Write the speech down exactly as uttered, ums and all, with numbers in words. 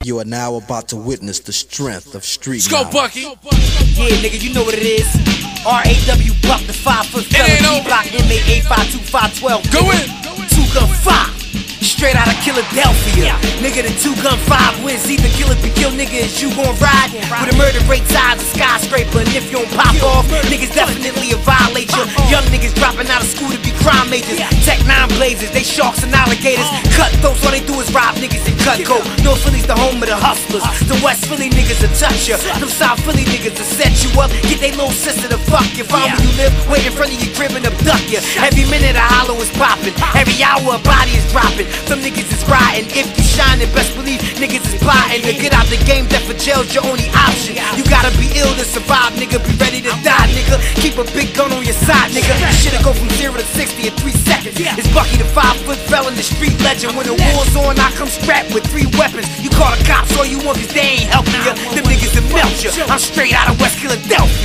You are now about to witness the strength of street Let's go, Bucky. Yeah, nigga, you know what it is. R A W Buck, the five foot fella. D-Block, M A eight five two five one two. Go in. Two gun five. Straight out of Philadelphia. Nigga, the two gun five wins. Either kill it be kill, nigga, is you gon' ride with a murder rate size of skyscraper. And if you don't pop off, niggas definitely a violator. Young niggas dropping out of school to be crime majors. Tech nine blazers, they sharks and alligators. Cutthroats, all they do is rob niggas and cut coke. North Philly's the home of the hustlers. The West Philly niggas will touch ya. Them South Philly niggas will set you up. Get they little sister to fuck you. Find where you live, wait in front of your crib and abduct ya. Every minute a hollow is popping. Every hour a body is dropping. Some niggas is riding. If you shining, best believe niggas is plotting. To get out the game, death for jail's your only option. You gotta be ill to survive, nigga. Be ready to die, nigga. Keep a big gun on your side, nigga. Shit'll go from zero to sixty in three seconds. It's Bucky the five foot fella, the street legend. When the war's on, I come strapped with three weapons. You call the cops all you want, cause they ain't helping you. Them niggas will melt you. I'm straight out of West Philadelphia.